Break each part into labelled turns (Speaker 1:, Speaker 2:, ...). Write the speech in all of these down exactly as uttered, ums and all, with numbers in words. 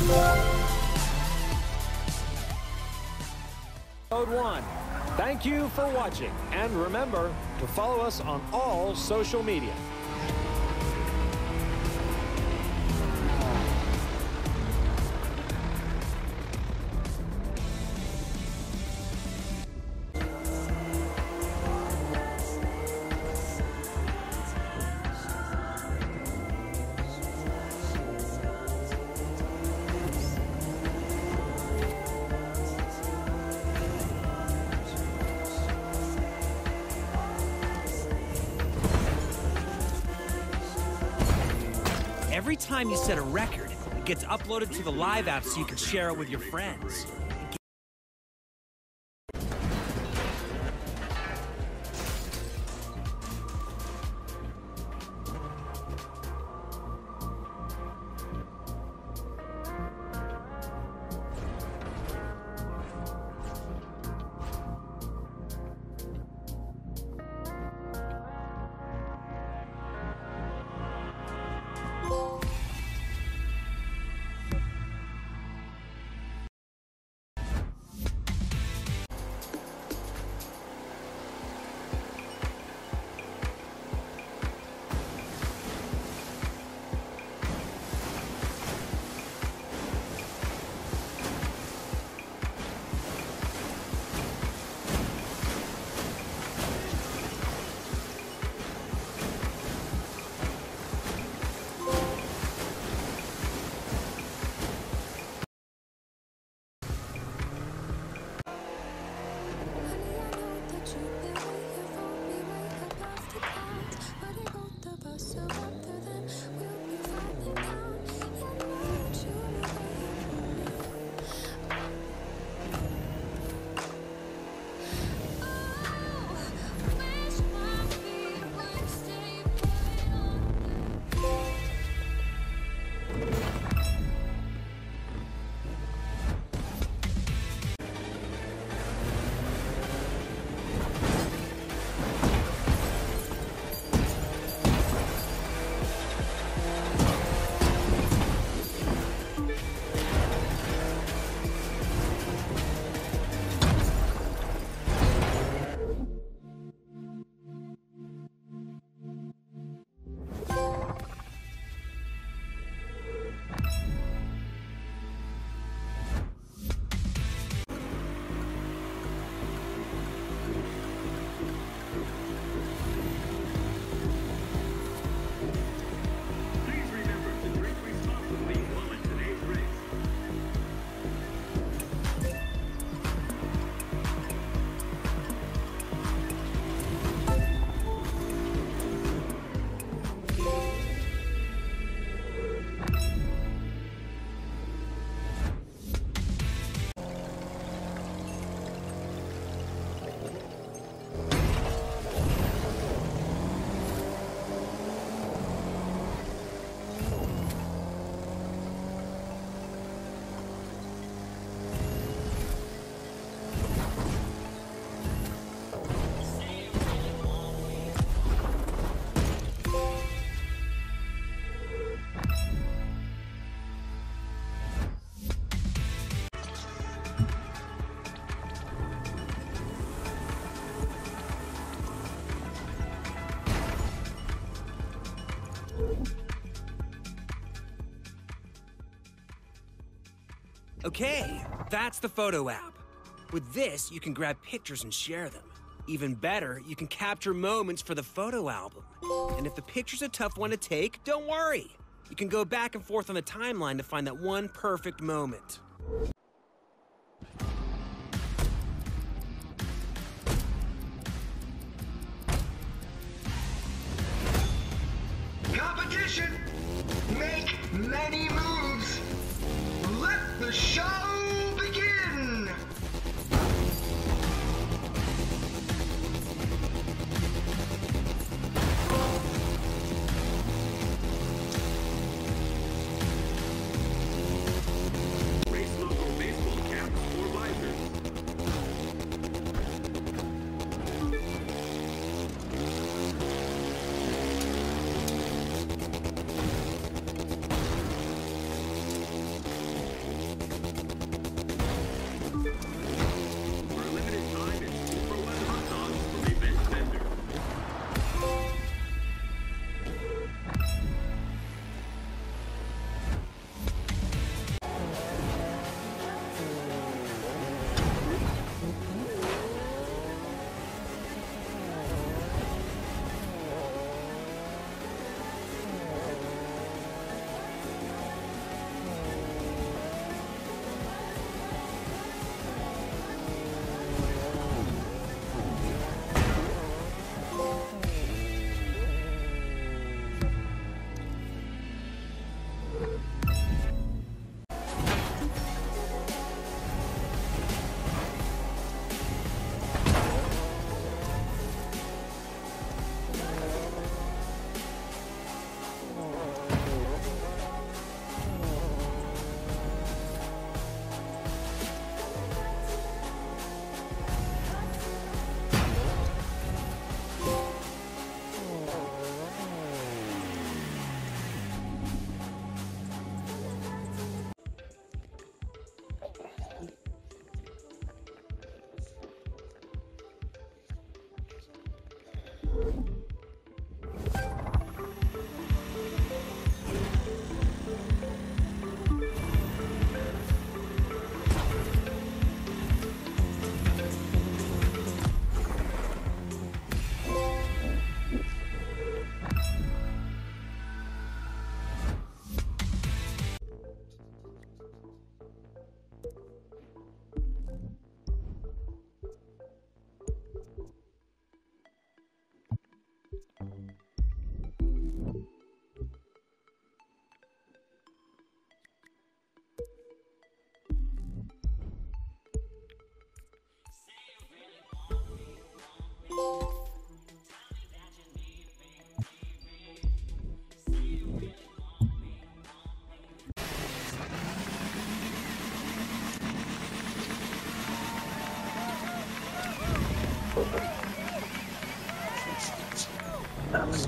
Speaker 1: Episode one. Thank you for watching, and remember to follow us on all social media.
Speaker 2: Every time you set a record, it gets uploaded to the Live app so you can share it with your friends. Okay, that's the photo app. With this, you can grab pictures and share them. Even better, you can capture moments for the photo album. And if the picture's a tough one to take, don't worry. You can go back and forth on the timeline to find that one perfect moment.
Speaker 3: Competition! Make many moves! Let the show begin!
Speaker 4: Race logo baseball caps or visors.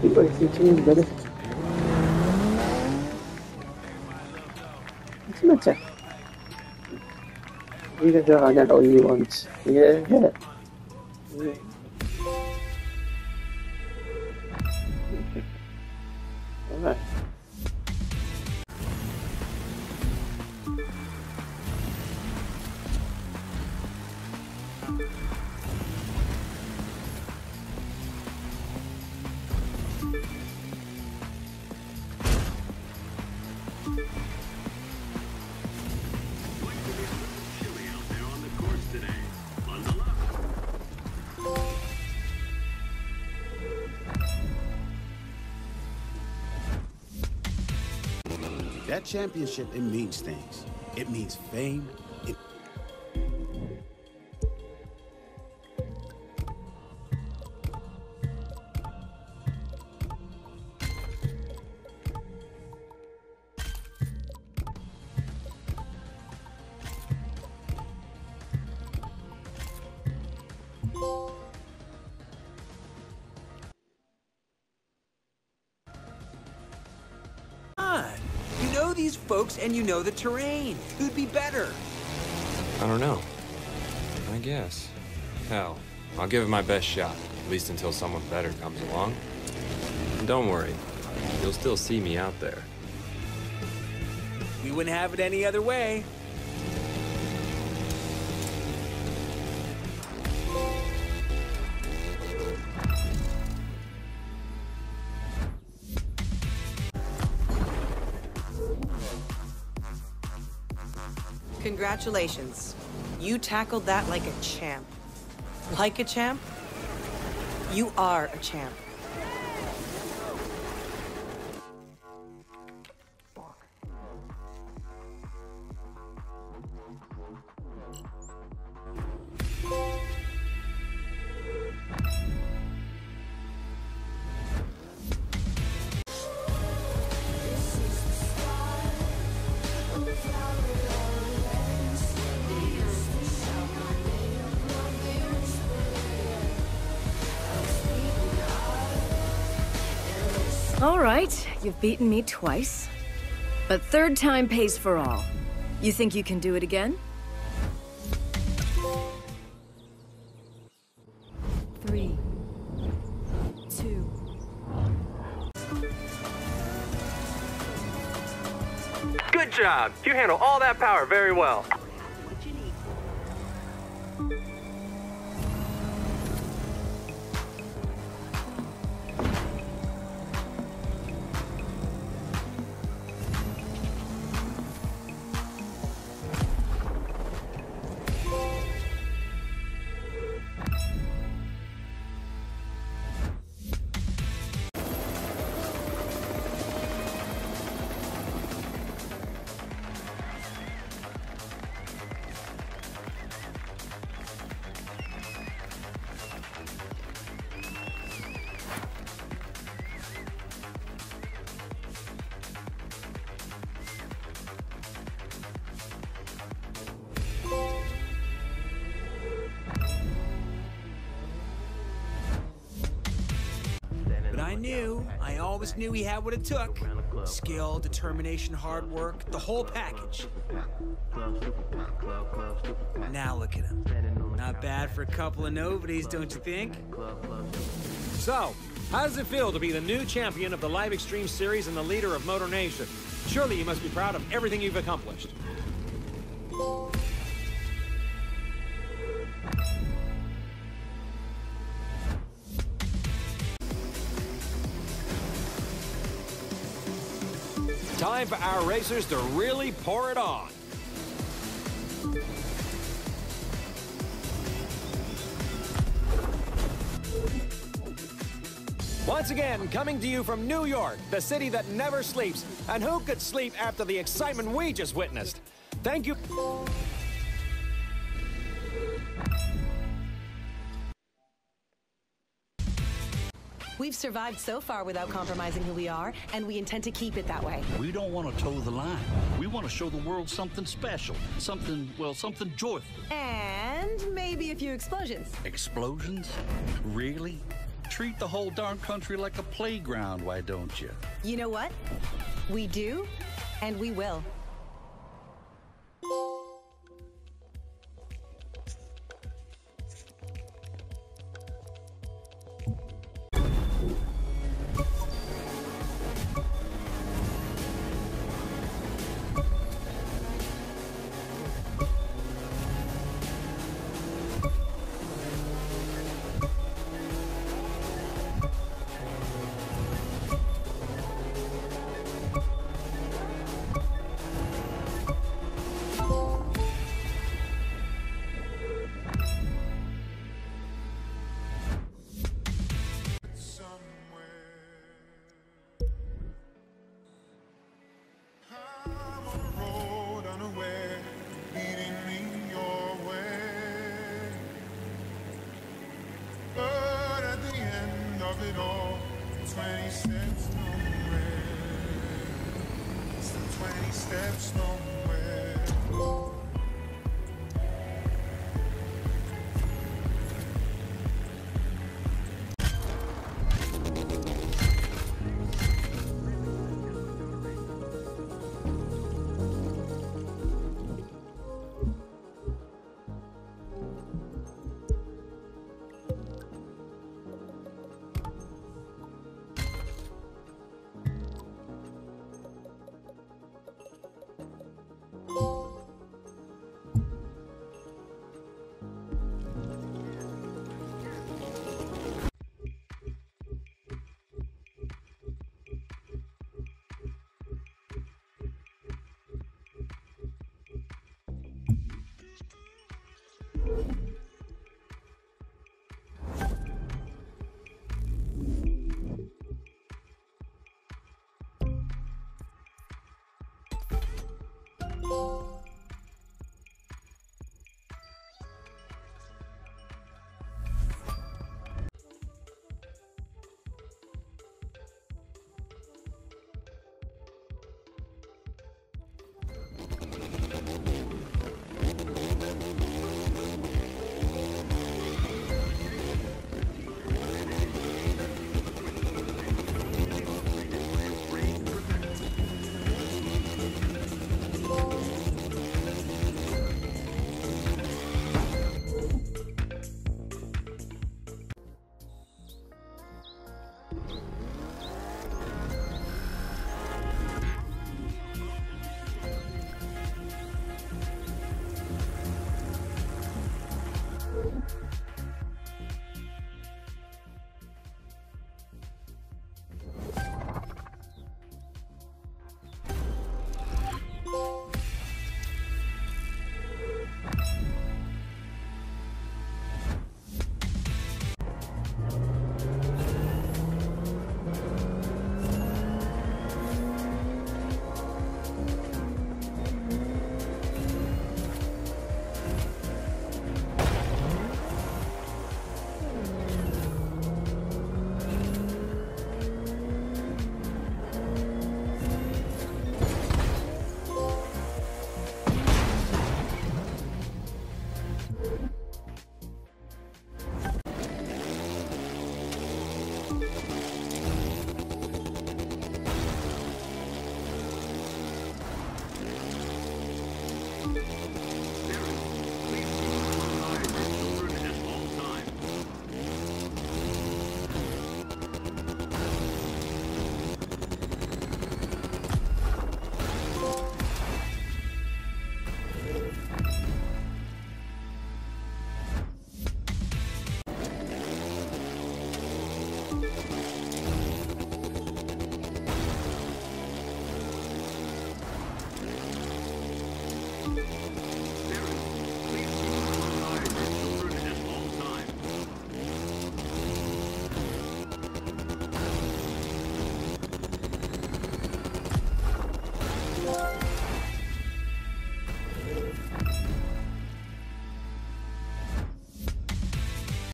Speaker 5: 이거 있으면 내가 진짜 이게 저 아니야 only once. 예. 예. 정말.
Speaker 6: That championship, it means things. It means fame. It
Speaker 2: You know these folks and you know the terrain. Who'd be better?
Speaker 7: I don't know. I guess. Hell, I'll give it my best shot, at least until someone better comes along. And don't worry, you'll still see me out there.
Speaker 2: We wouldn't have it any other way.
Speaker 8: Congratulations. You tackled that like a champ. Like a champ? You are a champ.
Speaker 9: All right, you've beaten me twice. But third time pays for all. You think you can do it again? Three, two.
Speaker 10: Good job! You handle all that power very well.
Speaker 2: I knew, I always knew he had what it took. Skill, determination, hard work, the whole package. Now look at him. Not bad for a couple of nobodies, don't you think?
Speaker 1: So, how does it feel to be the new champion of the Live Extreme Series and the leader of Motor Nation? Surely you must be proud of everything you've accomplished. Time for our racers to really pour it on. Once again, coming to you from New York, the city that never sleeps. And who could sleep after the excitement we just witnessed? Thank you.
Speaker 8: We've survived so far without compromising who we are, and we intend to keep it that way.
Speaker 11: We don't want to toe the line. We want to show the world something special. Something, well, something joyful.
Speaker 8: And maybe a few explosions.
Speaker 11: Explosions? Really? Treat the whole darn country like a playground, why don't you?
Speaker 8: You know what? We do, and we will.